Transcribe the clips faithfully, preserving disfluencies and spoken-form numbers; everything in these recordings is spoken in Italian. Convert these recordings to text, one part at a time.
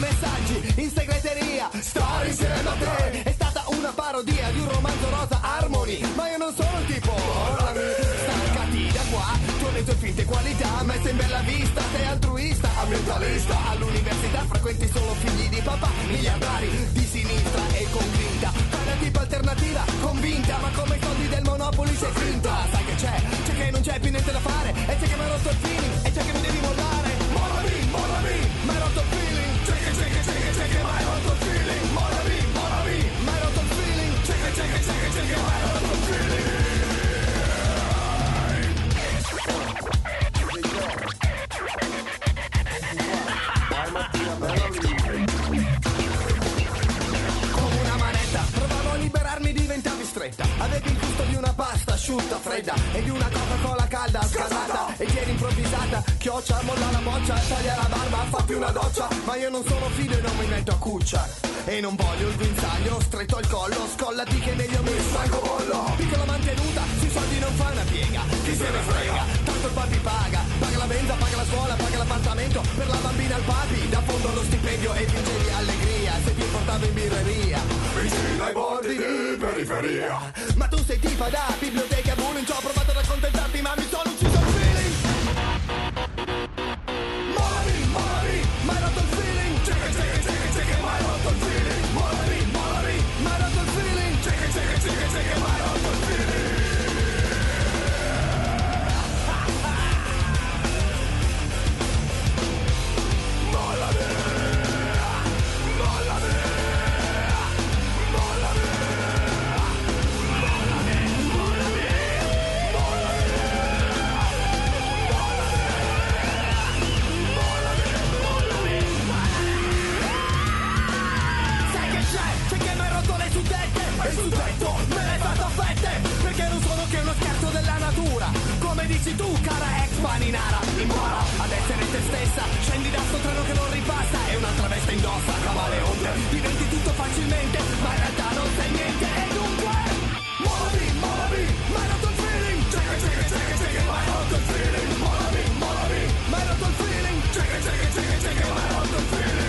messaggi in segreteria. Stare insieme a te è stata una parodia di un romanzo rosa Harmony. Ma io non sono il tipo staccati da qua, tu le tue finte qualità messe in bella vista. Sei altruista, ambientalista, all'università frequenti solo figli di papà, miliardari di sinistra e convinta. Fai la tipa alternativa, convinta, ma come i soldi del Monopoly sei finta. Sai che c'è, c'è che non c'è più niente da fare, e c'è che mi ha rotto il feeling, e c'è che mi devi mollare. Mollami, mollami, mi hai rotto il feeling. C'è che c'è che c'è che c'è che mi hai rotto il feeling. Mollami, mollami, mi hai rotto il feeling. C'è che c'è che c'è che c'è che mi hai rotto il feeling. Come una manetta, provavo a liberarmi, diventavi stretta. Avevi il gusto di una pasta asciutta, fredda, e di una Coca-Cola calda, scaldata. E ti eri improvvisata, chioccia, molla la boccia, taglia la barba, fatti una doccia. Ma io non sono figlio e non mi metto a cuccia. E non voglio il guinzaglio stretto al collo, scollati che meglio mi stanco bollo. Piccola mantenuta, sui soldi non fa una piega, chi se ne frega, tanto il papi paga. Paga la benza, paga la scuola, paga l'appartamento per la bambina al papi. Da fondo lo stipendio e fingevi allegria, se ti portavo in birreria vicino ai bordi di periferia. Ma tu sei tipa da biblioteca bullying, ci ho provato ad accontentarti ma mi sono ucciso il feeling. Mollami, mollami, m'hai rotto il feeling. C'è che c'è che c'è che c'è che m'hai rotto il feeling. Mollami, mollami, m'hai rotto il feeling. C'è che c'è che c'è che c'è che m'hai rotto il feeling. Mollami, mollami, mollami, mollami, mollami, sai che c'è? C'è che mi hai rotto le suddette e sul tetto me l'hai fatto a fette, perché non sono che uno scherzo della natura. Come dici tu, cara ex maninara, impara ad essere te stessa. Scendi da sto treno che non ripassa e un'altra veste indossa, camaleonte. Diventi tutto facilmente, ma in realtà non sei niente. E dunque mollami, mollami, m'hai rotto il feeling. C'è che c'è che c'è che c'è che m'hai rotto il feeling. Mollami, mollami, m'hai rotto il feeling. C'è che c'è che c'è che c'è che m'hai rotto il feeling.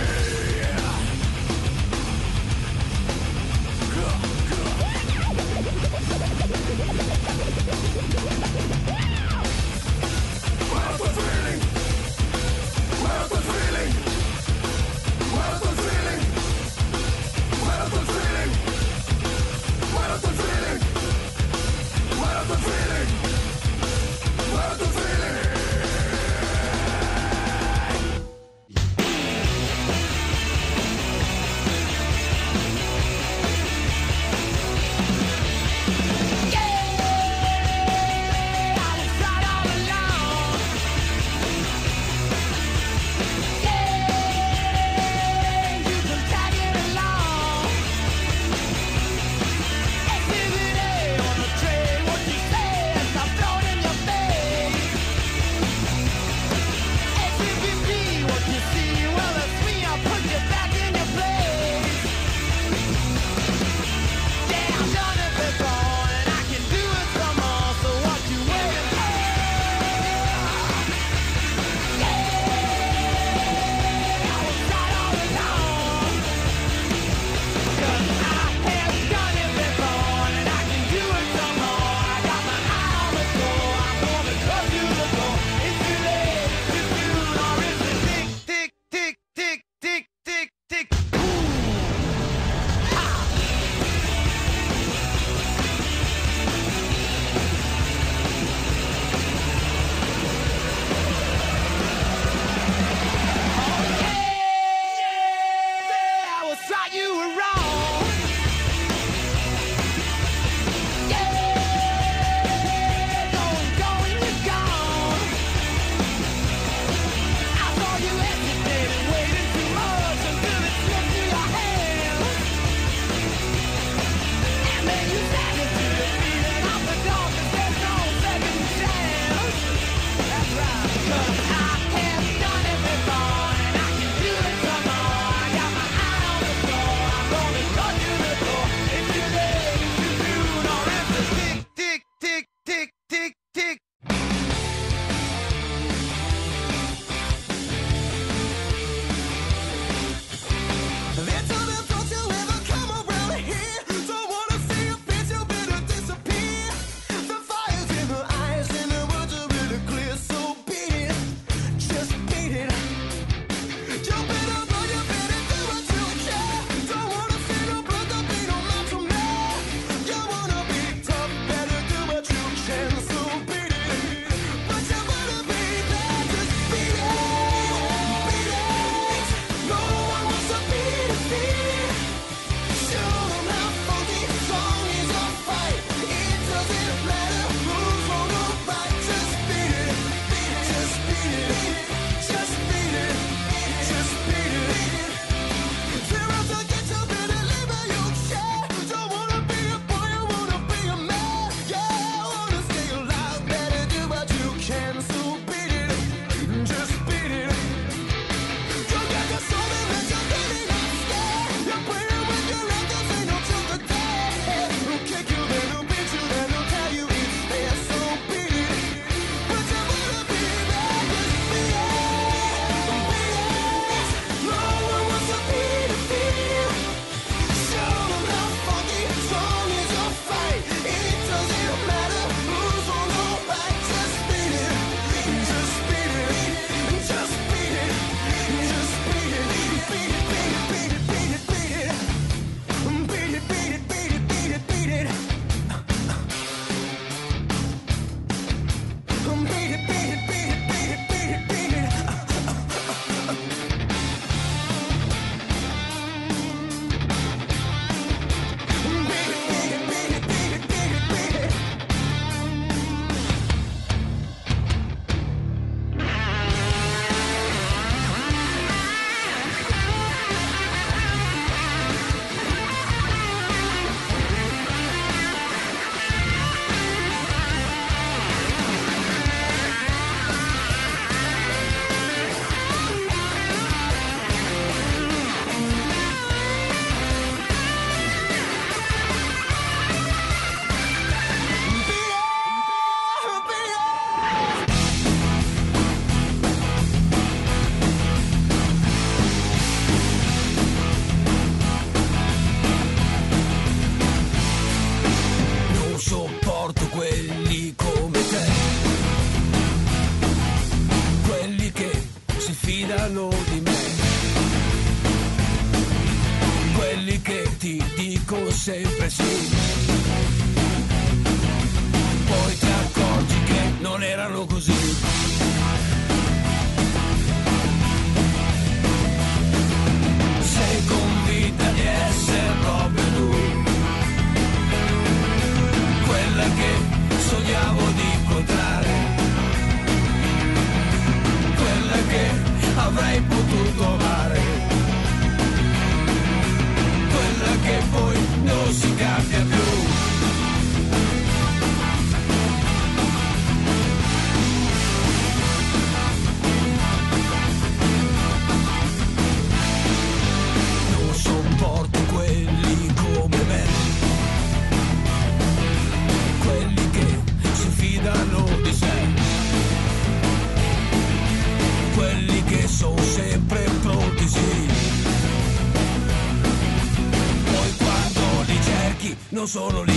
non sono lì.